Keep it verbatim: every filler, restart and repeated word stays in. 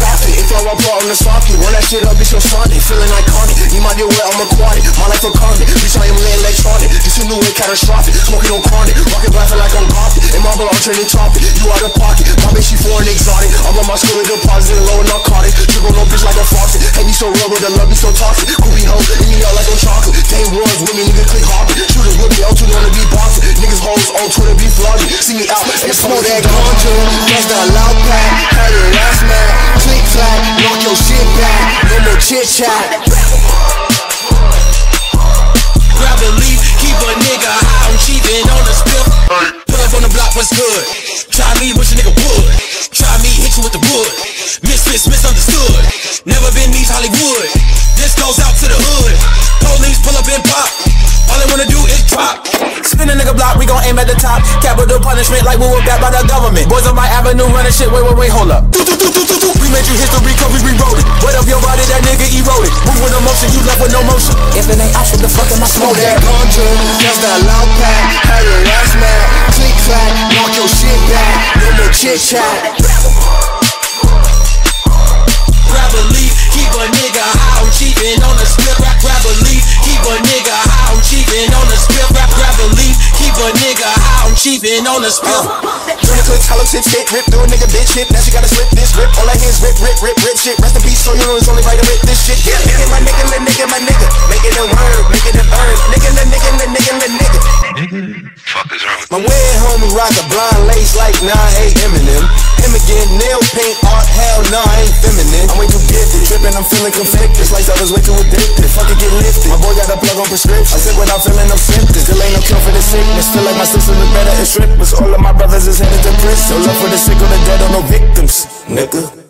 profit. If I walk out on the socket, run that shit up, bitch, I'm Sunday. Feeling iconic, you might get wet, I'm aquatic. My life a convict, bitch, I am lit electronic. This a new way catastrophic, smoking on chronic. Rockin' blasting like I'm gothic, and my blood, I'm turning topic. You out of pocket, my bitch, she foreign exotic. I'm on my school with deposit, low and narcotic. Trick on no bitch like a faucet. Hate me so real, but the love me so toxic. Groovy hoe, eat me out like I'm chocolate. Day ones with me, nigga, click hopping. Shooters with me, I'm too young to be boxing. Niggas hoes on Twitter be flogging. See me out, and smoke that ganja. That's the loud pack, have your ass mad. Click clack, knock your shit back. No more chit chat. Grab a leaf, keep a nigga high on cheating on the spill. Pull up on the block, what's good? Try me, wish a nigga would. Try me, hit you with the wood. Misfits, misunderstood. Never been East Hollywood. This goes out to the hood. Police pull up and pop. All they wanna do is drop. Spin a nigga block, we gon' aim at the top. Capital punishment like we were backed by the government. Boys on my avenue running shit, wait, wait, wait, hold up. Do, do, do, do, do, do. We made you history, cause we rewrote it. What up your body, that nigga eroded. Move with emotion, you left with no motion. If it ain't ops, what the fuck am I Smoke smoking? that ganja, that's that loud pack. Have your ass mad. Click clack, knock your shit back. No more chit chat. Grab a leaf, keep a nigga high on cheating on the strip. Grab a leaf, keep a nigga high on cheating on the strip. Grab a leaf, keep a nigga high on cheating on the strip. Turn the clips, hollow tips, hit, rip through a nigga bitch hip. Now she gotta slip this rip. All I hear is rip, rip, rip, rip shit. Rest in peace, so you know it's only right to rip this shit. Yeah, nigga, my nigga, little nigga, my nigga. Make it a word, make it a bird. Nigga, little nigga, little nigga, little nigga. Fuck is wrong with My weird homie rock a blind lace like nine eight Eminem. Him again, nail paint art, hell no, I ain't feminine. I'm way too gifted, tripping, I'm feeling conflicted. This lifestyle is way too addictive, fuck it, get lifted. My boy got a plug on prescription. I said without feeling no symptoms. Still ain't no cure for the sickness. Feel like my sister look better as strippers. All of my brothers is headed to prison. No love for the sick or the dead or no victims, nigga.